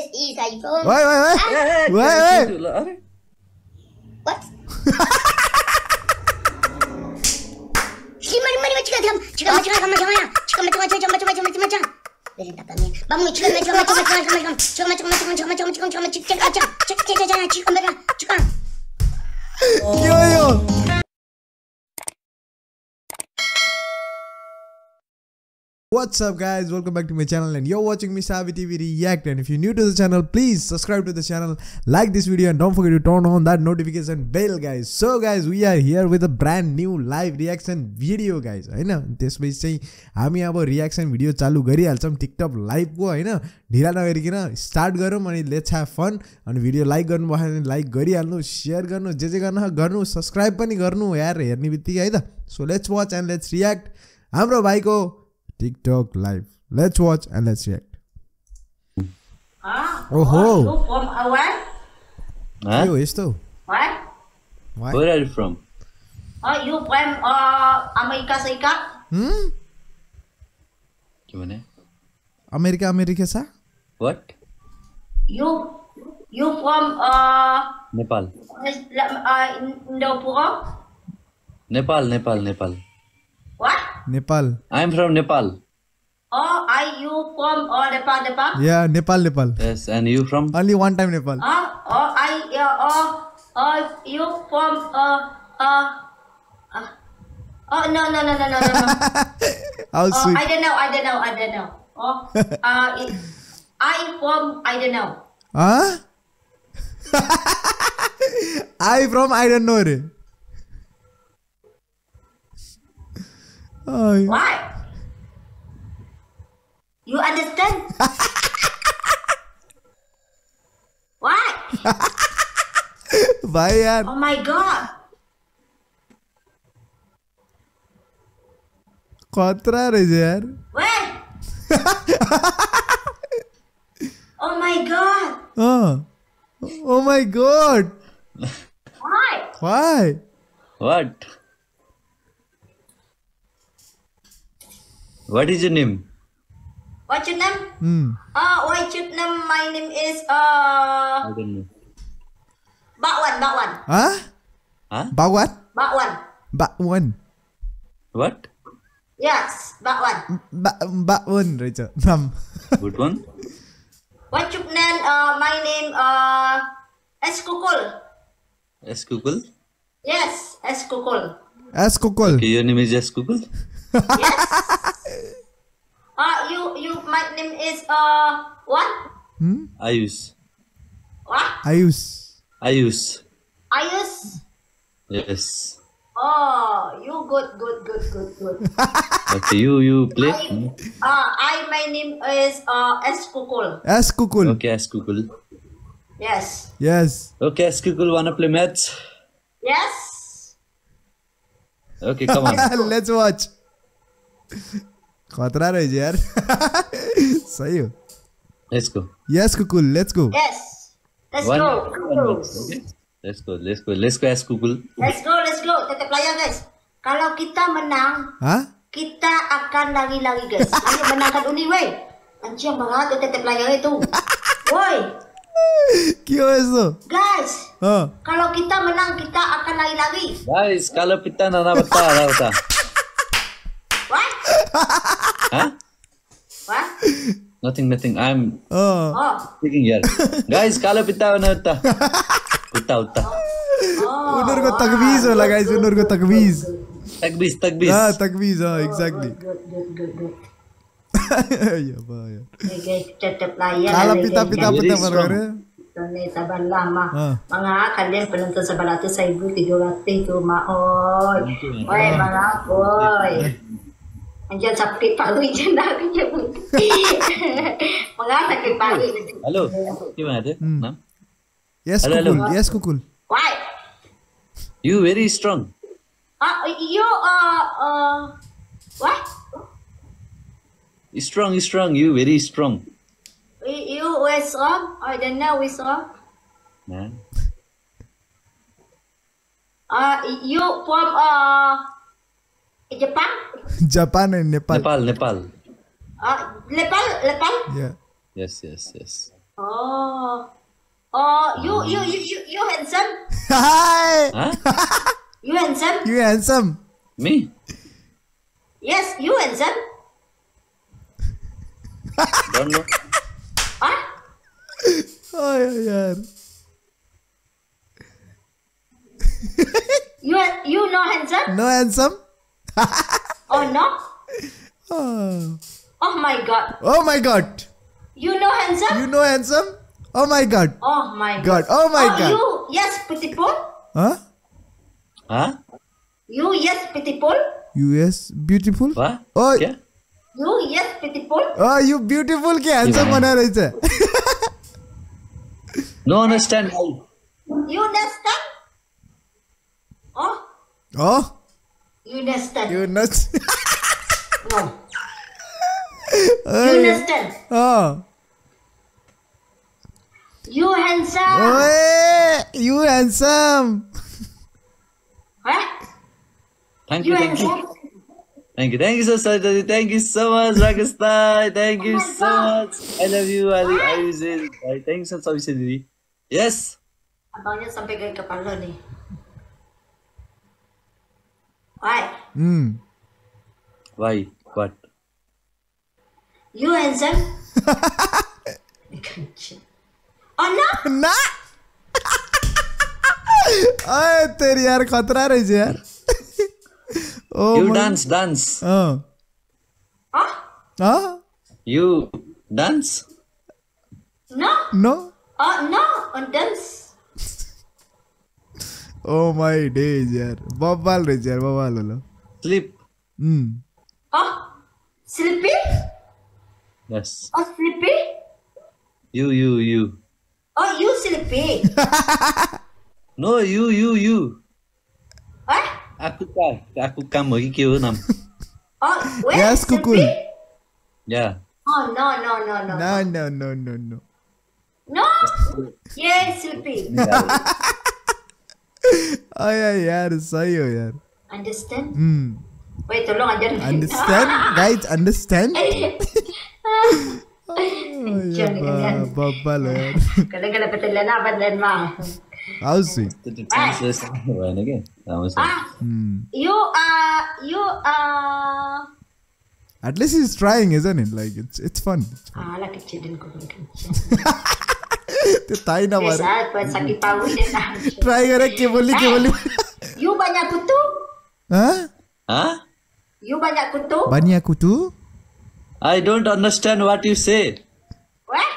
is iPhone. Wait. What? Mari macam. Bangun Yo. What's up guys, welcome back to my channel and you're watching me Savvy TV React. And if you're new to the channel, please subscribe to the channel, like this video and don't forget to turn on that notification bell guys. So guys, we are here with a brand new live reaction video guys. हैन त्यसपछि चाहिँ हामी अब reaction video चालु गरिहाल्छौं TikTok live को हैन ढिला नगरिकिन start गरौँ अनि लेट्स हैव फन। अनि भिडियो लाइक गर्नु भयो भने लाइक गरिहाल्नु, शेयर गर्नु, जे गर्नु, सब्स्क्राइब पनि गर्नु यार हेर्ने बित्तिकै है त। So let's watch and let's react हाम्रो भाइको TikTok live. Let's watch and let's react. You from where? Yo, esto. What? Where are you from? You from America Serikat? Gimana? Amerika sa? What? You from Nepal. Indopura? Nepal. What? Nepal. I'm from Nepal. Are you from Nepal? Yeah, Nepal. Yes, and you from? Only one time Nepal. You from no. How sweet. I don't know. I from I don't know. Huh? I from I don't know re. Why? You understand? Why? Bye yaar. Oh my god. खतरा रहेछ यार. Wait. Oh my god. Oh my god. Why? What? What is your name? What's your name? What's your name? My name is I don't know. Bakwan. Huh? Bakwan? What? Yes, Bakwan. Bakwan रहेछ नाम. Good one. What's your name? My name Eskukul. Eskukul? Yes, Eskukul. Eskukul. Okay, your name is Eskukul? Yes. My name is what? Ayush. What? Ayush. Yes. Oh, you good. Okay, you play? My name is Eskukul. Eskukul. Okay, Eskukul. Yes. Okay, Eskukul, wanna play match? Yes. Okay, come on. Let's watch. खतरा रहेछ यार. सही हो. Let's go. Yes, Kukul, let's go. Yes. Let's One go. okay. Let's go, Eskukul. Let's go. Tetap layar guys. Kalau kita menang, kita akan lari-lari guys. Ayo menangkan Uni weh. Anjir banget tuh tetap layar itu. Woi. क्यों ऐसा? Guys. Kalau kita menang kita akan lari-lari. Guys, kalau kita nana bata. What? Huh? What? Nothing. I'm speaking here. Guys, kalau kita nana bata. Uta. उनीहरुको तकबीज होला guys, उनीहरुको तकबीज. तकबीज. तकबीज exactly. Good. Ya bahaya. Guys, tetap layar. Kalau pita pada Sabar lama. Mga kalian penonton 700,700 itu maoy. Oi, mga boy. Anjan sakit paru jangan lagi. Mga sakit paru. Halo, gimana tuh? Yes, Kukul. Why? You very strong. What? Strong. You very strong. You were strong? I don't know we strong. Nah. You from Japan? Japan and Nepal. Nepal. Nepal? Yeah. Yes. Oh. Oh, you handsome? Hi. Huh? You handsome? You handsome. Me? Yes, you handsome. Don't know. Huh? Oh yaar. You no handsome? No handsome. Oh no? Oh. Oh my god. Oh my god. You no handsome? You know handsome? Oh my god. Oh my God. Oh my god. You yes beautiful? Huh? Huh? You yes beautiful? US beautiful? What? Oh. Yeah? You yes beautiful? Oh, you beautiful के handsome बना रही है. No understand. You understand? Oh, Oh. you understand? You nuts. No. You understand? Oh. You handsome? Oye, you handsome. Huh? Thank You you, thank you. handsome? Thank you. Thank you so much. Thank you so much, Rakistai. Thank you so much. I love you. I say, thank you so much, Didi. Yes. Abangnya sampai gaya kepala nih. Why? Why? What? You handsome? Oh no? ना. अरे तेरी यार खतरा रही है यार. Oh You my- dance. हाँ. Huh? हाँ. You dance. No? No. Oh no, on dance. Oh my days यार. बवाल रही है यार, बवाल वाला. Sleep. Oh, sleepy? Yes. Oh, sleepy? You. Oh, you sleepy? No, you. What? Aku kamu lagi kêu nam. Oh, where? Yes, sleepy? Kukul. Yeah. Oh no. No. No? Yeah, sleepy. अरे यार सही हो यार. Understand? Wait, tolong ajarin. Understand guys, understand. बवाल यार. Kadang-kadang petilan apa dan mah. How sweet. Bueno, ¿qué? Vamos a You At least he's trying, isn't it? Like it's fun. lah kecil dan kau kecil. ते ताई ना मार. Biasa buat sakit paru dan. Try करे के बोली. You banyak kutu? हाँ? Huh? You banyak kutu? Banyak kutu? I don't understand what you say. What?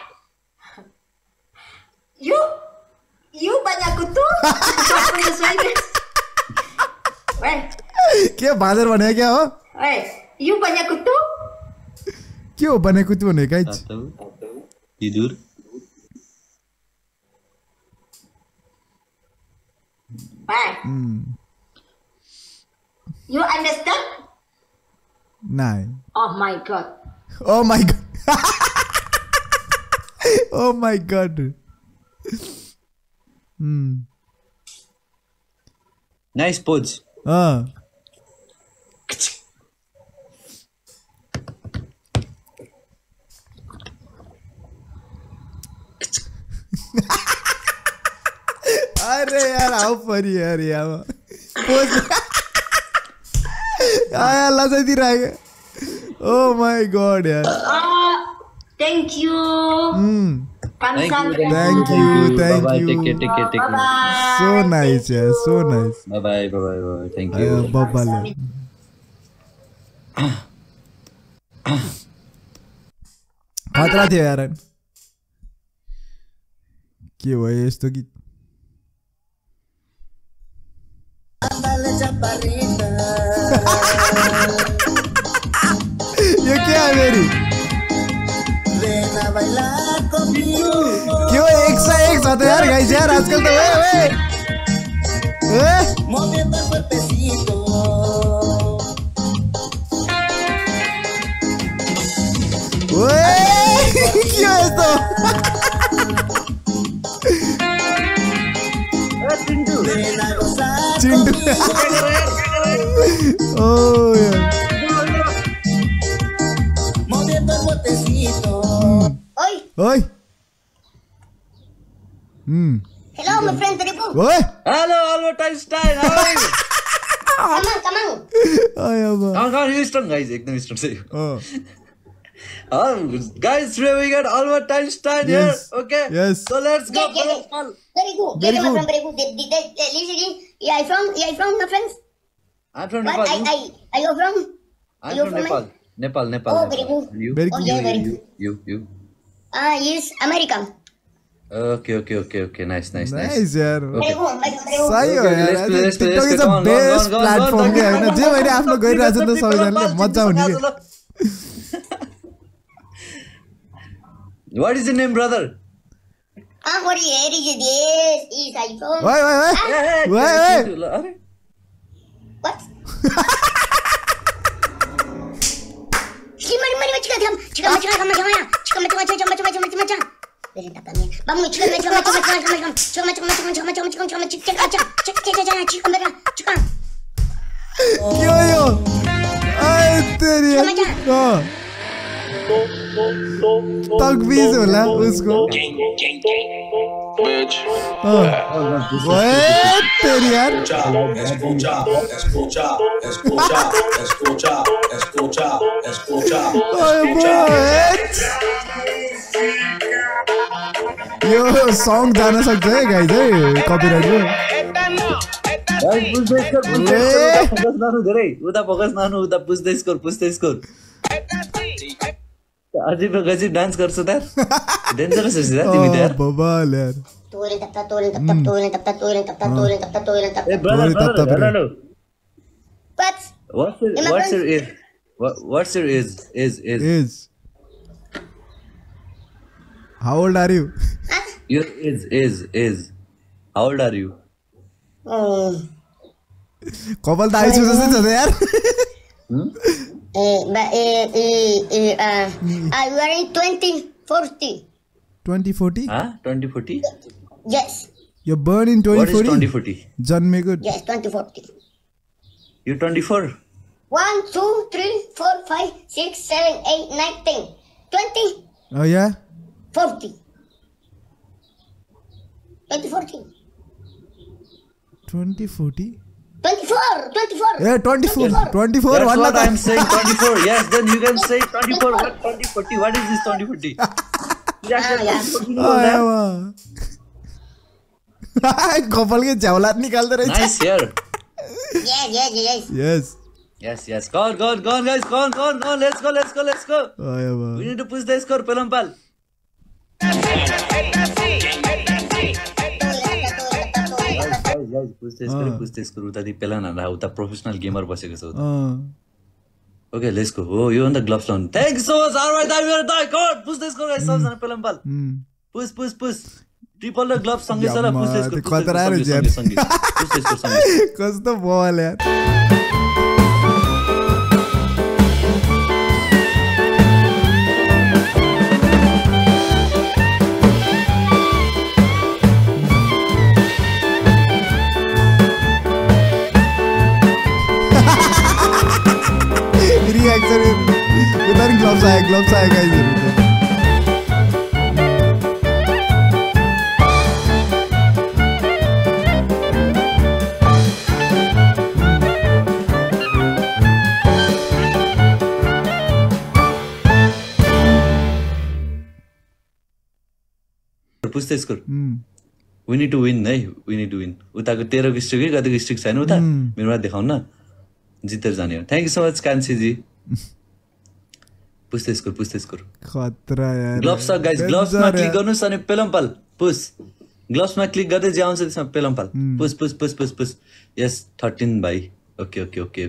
You banyak kutu? Apa yang saya? Weh, क्या बादर बने क्या हो? you banyak kutu? क्यों बने कुछ बने guys? Tidur. Weh. You understand? Nah. Oh my god. Oh my god. Oh my god. Nice pose. अरे यार आओ फरी यार यार. अल्लाह से दी रहा है. Oh my god यार. Thank you. Thank you. Thank you. Bye-bye. Take care. Bye-bye. So nice यार. So nice. Bye-bye. Thank you. Babbal. खतरा थियो यार. के भयो यस्तो गीत? ये क्या है मेरी? क्यों एक साथ यार गाइस यार आजकल तो क्यों है तो? Chintu. Oh yeah. Oi, Oi. Hello, my friend Tripu. ओए Hello, Albert Einstein. How are you? Come on. आया बा Come on, you strong guys. एकदम strong say. Oh, Guys, today we got Albert Einstein here. Yes. Okay. Yes. So let's go. Yes. Very good. Very My good. friend, very good. Listen, yeah, I from my friends. I'm from What? Nepal. Are you from? I'm you from from Nepal. Nepal. Oh, very good. You? very Oh, good. yeah, very good. You. Yes, American. Okay. Nice. Nice यार Very good. Very good. सही हो Okay, यार let's play, TikTok is go a on, best go on. Platform के हैन जे मैले आफ्नो गरिरहेछ नि त सबैजनाले मजा हुने के What is your name, brother? What is iPhone. ओए ओए ओए Wait. अरे What? Mari chica. यो यो आए तेरी हां तकबीज होला उसको ओए तेरी यार यो सॉन्ग जान सक्छ है गाइज है कपिराइट फोकस नानु धेरै उता फोकस नानु उता पुस्दै स्कोर अजीब गजिब डान्स गर्छ त डेन्जरस छ तिमी त यार बबाल यार ए brother hello What? what's your age is how old are you your age how old are you कपाल त आइसु जस्तै छ त यार You are in 2040. 2040 2040 Yes. you're born in what is 2040 2040 जन्मेको Yes, 2040. you 24 1, 2, 3, 4, 5, 6, 7, 8, 9, 10, 20, oh yeah 40. 2040. 2040 24. yeah 24 that's one what I'm saying 24 yes then you can say 24 what 2040 what is this 2040 कपाल के झ्याउलात निकाल्दै रहेछ nice here Yes. Go on guys go on let's go आयो बा we need to push the score Pelampal guys push the score उता दि पेलन हान्दा उता प्रोफेसनल गेमर बसेको छ उता okay let's go oh you on the gloves on thank you so much all right I'm here die god push the score guys सबजना Pelampal push triple the gloves सँगै छ र push the score सँगै push the score सँगै कस्तो बल यार reaction उता नि ग्लोभ्स आयो guys push the score we need to win है we need to win उताको 13 को स्ट्रिक कतिको स्ट्रिक छैन उता मेरोमा देखाउन न जितेर जाने हो थ्यांक यू सो मच कान्छी जी पुश द स्कोर खतरा यार ग्लोभ्स गाइस ग्लोभ्समा क्लिक गर्नुस् अनि पेलम्पल पुश ग्लोभ्समा क्लिक गर्दै जे आउँछ त्यसमा पेलम्पल पुश यस 13 भाइ okay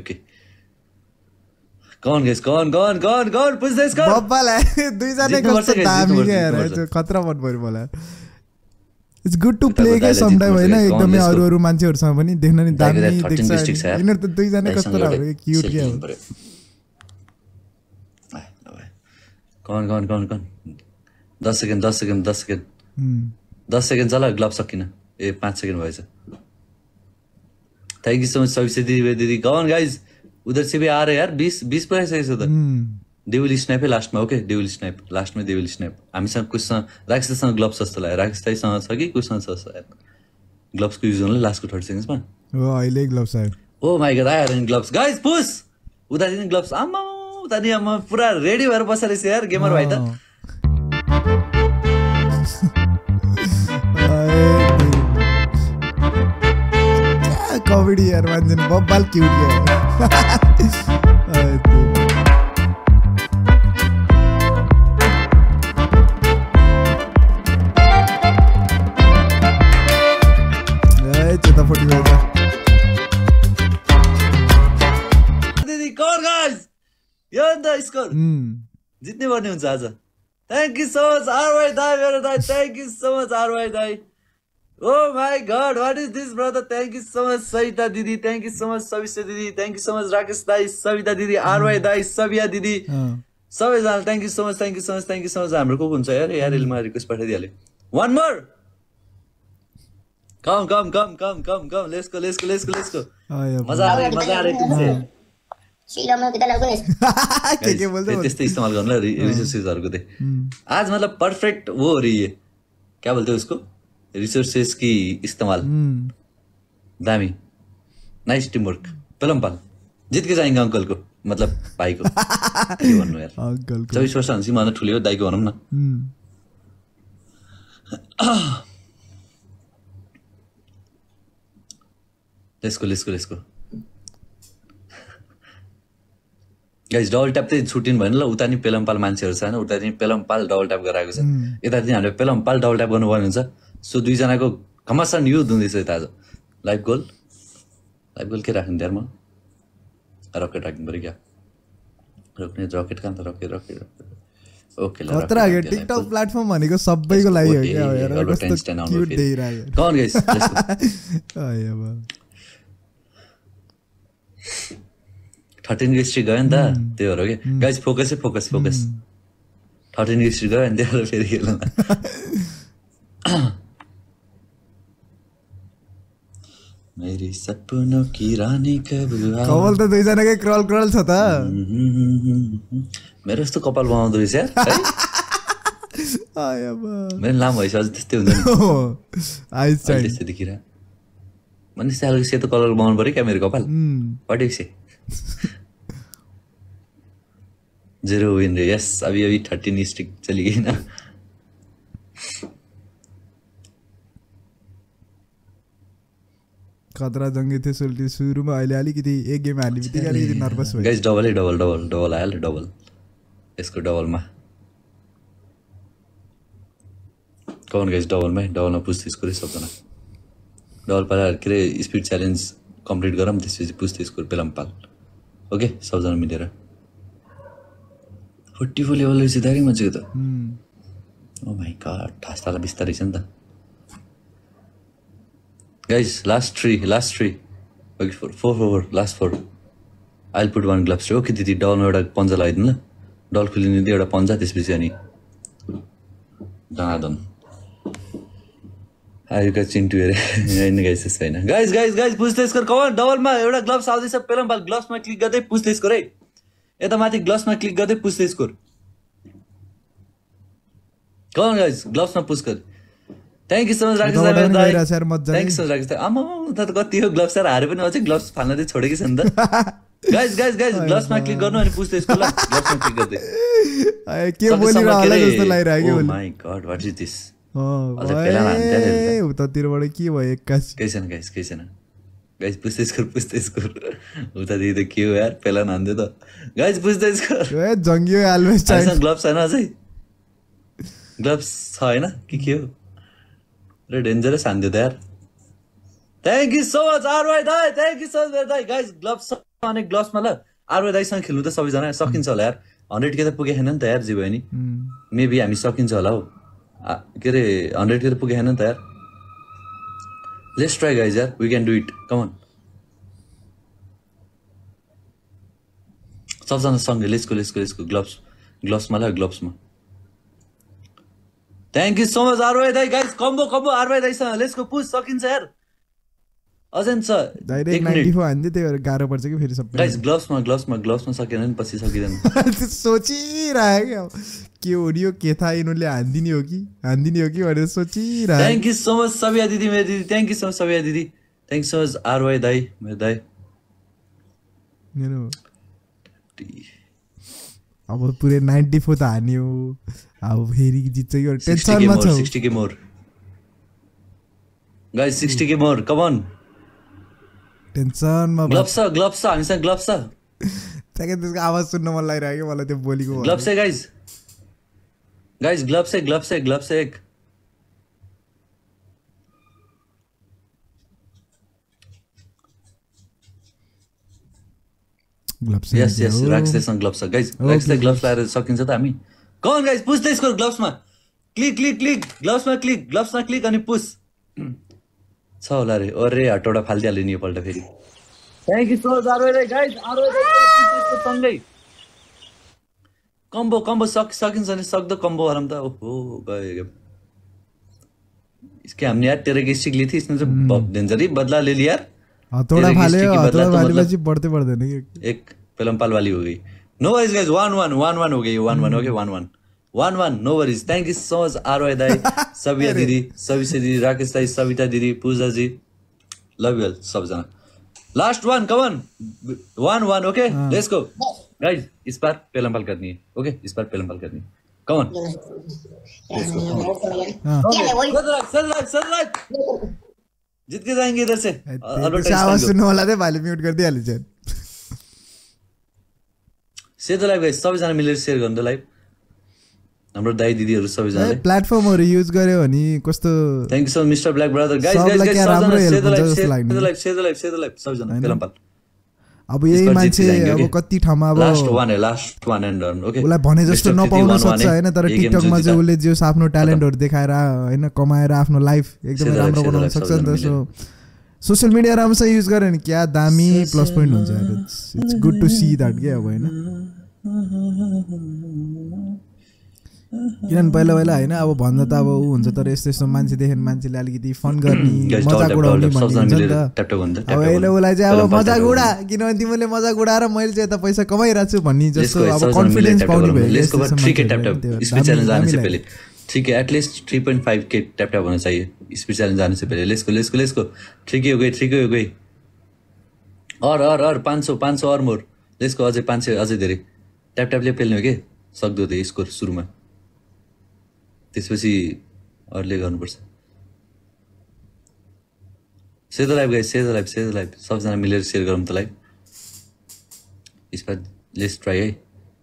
Go on guys, go on, push the score. बब्बाल दुई जना कस्तो दामी के यार खतरा मन पर्यो मलाई इट्स गुड टु प्ले के सम टाइम हैन एकदमै अरु मान्छेहरुसँग पनि देख्न नि दामी देख्छ यिनीहरु त दुई जना कस्तो राम्रो क्यूट के हो Go on 10 सेकेन्ड 10 सेकेन्ड चला ग्लोभ सकिन ए 5 सेकेन्ड भएछ thank you so much Savita दिदी Go on guys उधर से भी आ रहे यार 20 पे ऐसे तो दे विल स्नाइप है लास्टमा ओके दे विल स्नाइप लास्टमा दे विल स्नाइप हामीसँग कोसँग राक्षससँग ग्लोभ्स जस्तो लाग्यो राक्षस दाइसँग छ कि कोसँग छ ग्लोभ्सको युज गर्नुलाई लास्टको 30 सेकेन्ड्समा ओ अहिले ग्लोभ्स आयो ओ माय गॉड आयर इन ग्लोभ्स गाइस पुश उता दिन ग्लोभ्स आम्मा उता नि म पुरा रेडी भएर बसेर रहेछ यार गेमर भाइ त कॉमेडी यार मान्छे बब्बाल क्यूट गयो चेता फटी गयो दिदी कोर गाइस यो नि त स्कोर जित्ने पर्ने हुन्छ आज thank you so much RY दाइ मेरो दाइ thank you so much RY दाइ oh my god what is this brother thank you so much Savita दिदी thank you so much Savita दिदी thank you so much Rakesh दाइ सविता दिदी आरवाई दाइ सबिया दिदी सबैजना thank you so much thank you so much thank you so much हाम्रो को हुन्छ यार यार इलमा request पठाइदिहाले one more come let's go मजा आ रही तुमसे सिलामा किता लाग्यो के बोल्दै त्यस्तै इस्तेमाल गर्नु ल रिसोर्सेसहरुको चाहिँ आज मतलब परफेक्ट वो हो रही है क्या बोलते हैं उसको रिसोर्सेस की इस्तेमाल दामी नाइस टीम वर्क पेलमपाल जित के जाएंगे अंकल को मतलब भाई को के भन्नु यार अंकल को 24 वर्ष हुन्छ म ठुले हो दाइको भनौं न let's go guys double tap चाहिँ छुटिन भएन ल उता नि पेलमपाल मान्छेहरु छ हैन उता नि पेलमपाल डबल ट्याप गराएको छ यता चाहिँ हामीले पेलमपाल डबल ट्याप गर्नुपर्ने हुन्छ सो दुई जनाको घमासान युद्ध हुँदैछ यता आज लाइभ गोल के राख्नु यार म रकेट राख्नु पर्यो क्या रोक्ने रकेट कहाँ त रकेट ओके ल खतरा हो टिकटक प्लेटफर्म भनेको सबैको लागि हो क्या यार कस्तो क्यूट देखिरहेको कम गाइस आयो बा 13 को स्ट्रिक गयो नि त त्यही भएर के गाइस फोकस 13 को स्ट्रिक गयो अनि त्यहाँ फेरि खेल्नु मेरी सपनों की रानी कब कपाल त दुई जनाकै क्रल छ त मेरो जस्तो कपाल बनाउँदो रहेछ यार आयो बा मेरो लामो भइसक्यो अझ त्यस्तै हुँदैन आइज चाहिँ त्यस्तै देखिरा मने सालको सेतो कलर बनाउनु पर्यो क्या मेरो कपाल पटेको छ 0 विन रे यस अभी 13 स्ट्रिक चली गई ना खतरा जंगी थियो सुल्टी सुरुमा अहिले अलिकति एक गेम हाल्ने बित्तिकै अलिकति नर्भस भयो गाइस डबल आयो डबल यसको डबलमा कौन गाइस डबलमा पुछ त्यसको रे सबजना डबल पाला के रे स्पिड च्यालेन्ज कम्प्लिट गरौँ त्यसपछि पुछ त्यसको पेलमपाल ओके सबजना मिलेर 44 लेभल रहेछ दामी मान्छेको त ओ माय गॉड ठास्ताला बिस्तारै छ नि त guys last 3 okay 4 last 4 I'll put one gloves okay दिदी डलमा एउटा पन्जा लगाइदिनु ल डल खोलिदिनु दिए एउटा पन्जा त्यसपछि अनि दनादन आयुका चिन्टु हेरे हैन गाइस छैन गाइस पुछतेस गर कमान डबलमा एउटा ग्लोभ्स आउँदैछ पेलमपाल ग्लोभ्समा क्लिक गर्दै पुछतेस गर है यता माथि ग्लोभ्समा क्लिक गर्दै पुछतेस गर कमान गाइस ग्लोभ्समा पुछ गर thank you so much Rakesh दाइ thank you so much Rakesh दाइ आमा त कति हो ग्लोभ्स यार हारे पनि अझै ग्लोभ्स फाल्न चाहिँ छोडेकै छ नि त गाइस ग्लोभ्समा क्लिक गर्नु अनि पुछतेस गर ग्लोभ्समा क्लिक गर्दै के बोलिरा होला जस्तो लागिरहेको oh my god what is this उतातिरबाट के भयो 81 कैसन गाइस पुछतेस कर उता दिदी त के हो यार पेला हान्दै त गाइस पुछतेस कर ए जंगियो अलवेज चाहिन्छ ग्लोभ्स छैन अझै ग्लोभ्स छ हैन के हो रे डेन्जरस हान्दियो त यार thank you so much RY दाइ थ्यांक यू सो मच दाइ गाइस ग्लोभ्स अनि ग्लोभ्समा ल आरवाई दाइसँग खेल्नु त सबैजना सकिन्छ होला यार 100 के त पुगे हैन नि त यार जे भयो नि मेबी हामी सकिन्छ होला हो के रे 100 के त पुगे हैन नि त यार लेट्स ट्राई गाइस यार we can do it come on सबजना सँगै लेट्स गो ग्लोभ्समा ल ग्लोभ्समा thank you so much RY दाइ गाइस कम्बो आरवाई दाइसँग लेट्स गो पुश सकिन्छ यार अझै छ डाइरेक्ट 94 हान्दै त्यो गाह्रो पर्छ कि फेरि सबै गाइस ग्लोभ्समा सकेन नि पछि सकिदैन त्यो सोचिरहेको के हो नि यो के थाहा यिनीहरूले हान्दिने हो कि भनेर सोचिरहेको thank you so much Sabiya दिदी मेरो दिदी thank you so much Sabiya दिदी थ्याङ्क सो मच आरवाई दाई मेरो दाई अब पुरै 94 त हान्यो अब फेरि जित्छ कि टेन्सनमा छ 60 के मोर गाइस 60 के मोर कम अन टेन्सनमा ग्लोभ्स हामीसँग ग्लोभ्स छ ताकि त्यसको आवाज सुन्न मन लागिरहेको मलाई त्यो बोलीको ग्लोभ्स है गाइस ग्लोभ्स एक ग्लोभ्स यस राक्सलेसँग ग्लोभ्स छ गाइस राक्सले ग्लोभ्स लाएर सकिन्छ त हामी come guys push the score ग्लोभ्समा क्लिक ग्लोभ्समा क्लिक अनि पुश छ होला रे अरे हटौडा फाल्दिहाल्यो नि योपल्ट फेरि thank you so much RY guys सँगै कम्बो सकिन्छ नि सक्दो कम्बो गरौँ त ओहो गयो इसके हमने यार तेरे की स्टिक ली थी इसने तो डेंजर ही बदला ले लिया यार हथौड़ा फालेपछि बढ्दै बढ्दैन एक पेलमपाल वाली हो गई नो वरीज गाइस 1-1 हो गई 1-1 okay 1-1 no worries thank you so much RY दाई सबिया दिदी सविता दिदी राकेश दाई सविता दिदी पूजा जी लव यू सबजना last one come on 1-1 okay let's go guys इस बार पेलमपाल करनी है ओके इस बार पेलमपाल करनी है कम ऑन सर जीत के जाएंगे इधर से आवाज सुन्नु होला दे भाइले म्युट गर्दै हाल्छ सेतो लाइभ गाइस सबैजना मिलेर शेयर गर्नु त लाइभ हाम्रो दाइ दिदीहरु सबैजनाले प्लेटफर्महरु युज गर्यो भने कस्तो thank you so mister black brother guys सबैजना सेतो लाइभ सबैजना पेलमपाल अब यही मान्छे अब कति ठाउँमा अब last one and done okay उलाई भने जस्तो नपाउन सक्छ हैन तर टिकटकमा चाहिँ उले जो आफ्नो ट्यालेन्टहरु देखाएर हैन कमाएर आफ्नो लाइफ एकदमै राम्रो बनाउन सक्छ नि त सो सोशल मिडिया राम्रोसँग युज गरे नि क्या दामी प्लस पोइन्ट हुन्छ it's good to see that के अब हैन किनभने पहिला हैन अब भन्दा त अब उ हुन्छ तर यस्तो मान्छे देखेन मान्छेले अलिकति फन गर्ने मजाक उडाउने भन्ने हुन्छ नि त अब अहिले उलाई चाहिँ अब मजाक उडा किनभने तिमीले मजाक उडाएर मैले चाहिँ त पैसा कमाइराछु भन्ने जस्तो अब कन्फिडेन्स पाउने भयो let's go 3k tap tap speed challenge आने से पहले ठीक है एटलीस्ट 3.5k टैप टैप होना चाहिए स्पीड चैलेंज आने से पहले लेट्स गो 3k हो गई और 500 और मोर लेट्स गो अझै 500 अझै धेरै टैप टैपले पेल्ने हो के सक्दो त स्कोर सुरुमा त्यसपछि अरूले गर्नुपर्छ सेतो लाइभ गाइस सेतो लाइभ सबजना मिलेर शेयर गरौँ त लाइभ यसमा लेट्स ट्राई है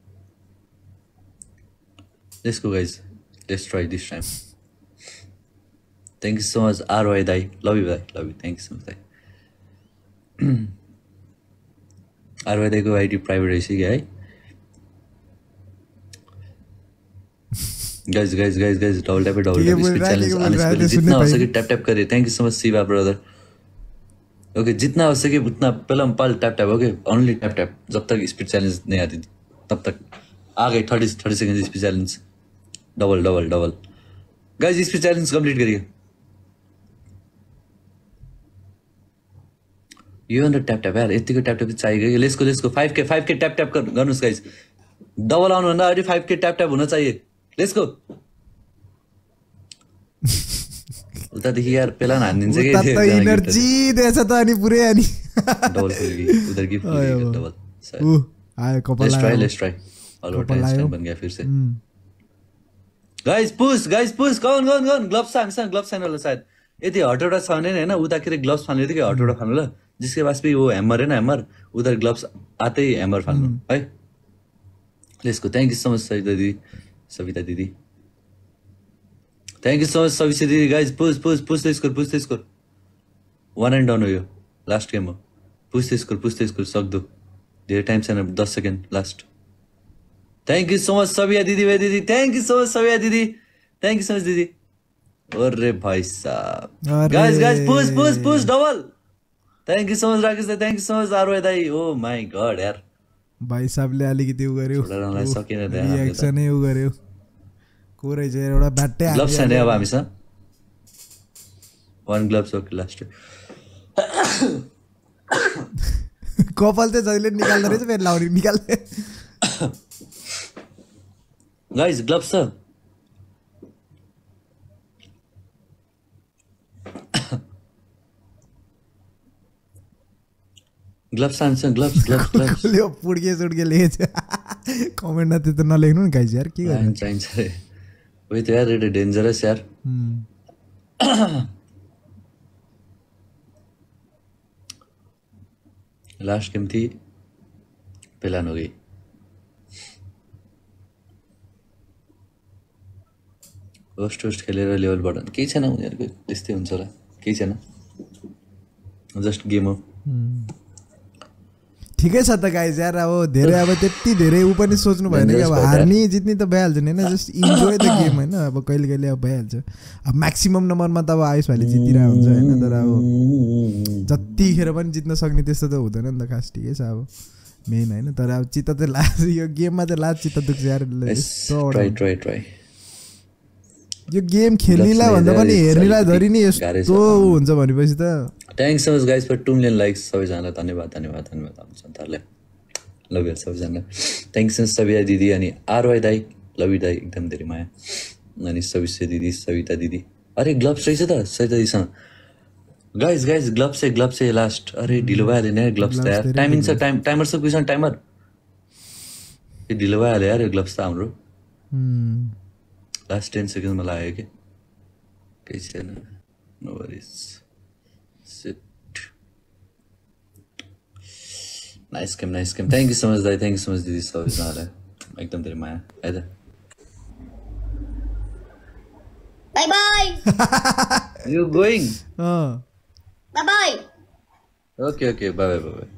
let's go guys let's try this time thank you so much RY दाई love you thank you so much दाई आरवाई दाईको आइडी प्राइभेट रहेछ कि है guys double tap speed challenge आने से पहले जितना हो सके टैप टैप करिए thank you so much Shiva brother okay जितना हो सके उतना पेलमपाल टैप ओके ओनली टैप जब तक स्पीड चैलेंज नहीं आती थी तब तक आ गई 30 second speed challenge double guys speed challenge complete करिए यो अन्डर टैप यार यतिको टैप चाहिए लेट्स गो 5k टैप गर्नुस् गाइस डबल आउनु भन्दा अगाडि 5k टैप हुन चाहिए लेट्स गो उतादेखि यार पेला हान्दिन्छ के उता त एनर्जी देछ त अनि पुरै अनि डबल उधर की डबल आयो कपाल let's try all over time बन गया फिर से गाइस पुश कौन ग्लव्स हामीसँग ग्लव्स छैन होला सायद यदि हटौडा छ भने हैन उताखेरि ग्लव्स फाल्नु थियो कि हटौडा फाल्नु ल जिसके पास भी वो हैमर है ना हैमर उधर ग्लव्स आते ही हैमर फाल्नु है let's go thank you so much Savita दीदी thank you so much Savita दीदी guys push the score one and done हो यो लास्ट गेम हो पुश द स्कोर सक्दो धेरै टाइम छैन 10 second last thank you so much Savita दीदी thank you so much Savita दीदी थैंक यू सो मच दीदी अरे भाई साहब guys push double thank you so much Rakesh दाई thank you so much RY दाई ओ माय गॉड यार भाइ साहबले अलिकति उ गर्यो सकिन रिएक्सनै उ गर्यो कोरै चाहिँ एउटा ब्याटै ग्लव्स छैन अब हामीसँग वन ग्लव्स ओके लास्ट कपाल चाहिँ जहिले निकाल्दो रहेछ फेरि लाउने निकाल्दै गाइस ग्लब्स छ ग्लब्स आन्छ ग्लब्स ग्लब्स ग्लब्स यो पुड्के सुड्के लेखेछ कमेन्टमा त्यो त नलेख्नु नि गाइस यार के गर्नु चाहिन्छ रे वही त यार इट डेन्जरस यार लास्ट गेम थी पेलान हो गई होस्ट खेलेर लेभल बढाउनु केही छैन उनीहरूको त्यस्तै हुन्छ होला केही छैन जस्ट गेम हो ठिकै छ त गाइज यार अब धेरै अब त्यति धेरै ऊ पनि सोच्नु भएन कि अब हार्ने जित्ने त भइहाल्छ नि होइन जस्ट इन्जोय द गेम होइन अब कहिले कहिले अब भइहाल्छ अब म्याक्सिमम नम्बरमा त अब आयुष भाइले जितिरहेको हुन्छ होइन तर अब जतिखेर पनि जित्न सक्ने त्यस्तो त हुँदैन नि त खास ठिकै छ अब मेन होइन तर अब चित्त चाहिँ लास्ट यो गेममा चाहिँ लास्ट चित्त दुख्छ यार ट्राई यो गेम खेल्नेलाई भन्दा पनि हेर्नेलाई धरि नै यस्तो हुन्छ भनेपछि त thanks so much guys for 2 million likes सबैजनालाई धन्यवाद धन्यवाद धन्यवाद आउँछ जनतालाई लभ यु सबैजना थ्याङ्क्स सबिया दिदी अनि आरवाई दाई लभ यु दाई एकदम धेरै माया अनि सविता दिदी सविता दिदी अरे ग्लब्स रहेछ त सविता दिदीसँग गाइस ग्लब्स है लास्ट अरे ढिलो भइहाल्यो नि ग्लब्स त यार टाइमिङ छ टाइमर छ कुसँग टाइमर ए ढिलो भइहाल्यो यार ग्लब्स त हाम्रो लास्ट 10 सेकेन्डमा लाग्यो कि केही छैन no worries shit nice game thank you so much दाइ थ्याङ्क यू सो मच दिदी सबैजनालाई एकदम धेरै माया है त bye bye you going bye bye okay bye bye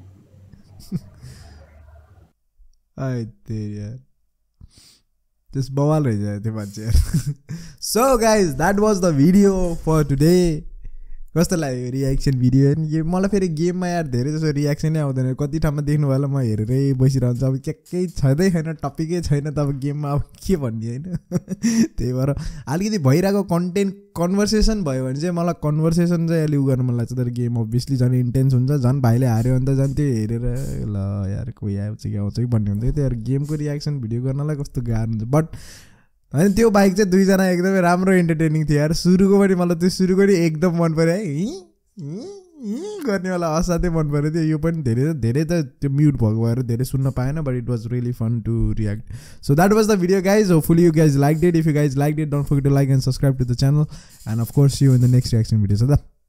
आइ तेरी यार just bawal rahi jaya the mache yaar so guys that was the video for today कस्तो लाग्यो रियाक्सन भिडियो होइन मलाई फेरि गेममा यार धेरै जसो रियाक्सनै आउँदैन कति ठाउँमा देख्नु भयो म हेरेरै बसिरहन्छु अब केही छँदै छैन टपिकै छैन त अब गेममा अब के भन्ने होइन त्यही भएर अलिकति भइरहेको कन्टेन्ट कन्भर्सेसन भयो भने चाहिँ मलाई कन्भर्सेसन चाहिँ अलि उ गर्न मन लाग्छ तर गेम अभियसली झन् इन्टेन्स हुन्छ झन् भाइले हार्यो भने त झन् त्यो हेरेर ल यार कोही आउँछ कि आउँछ कि भन्ने हुन्छ त्यो यार गेमको रियाक्सन भिडियो गर्नलाई कस्तो गाह्रो हुन्छ बट होइन त्यो बाइक चाहिँ दुईजना एकदमै राम्रो इन्टरटेनिङ थियो यार सुरुको पनि मलाई त्यो सुरुको नि एकदम मन पऱ्यो है गर्नेवाला असाध्यै मन पऱ्यो थियो यो पनि धेरै त त्यो म्युट भएको भएर धेरै सुन्न पाएन but it was really fun to react so that was the video guys hopefully you guys like it if you guys like it don't forget to like and subscribe to the channel and of course you in the next reaction video छ त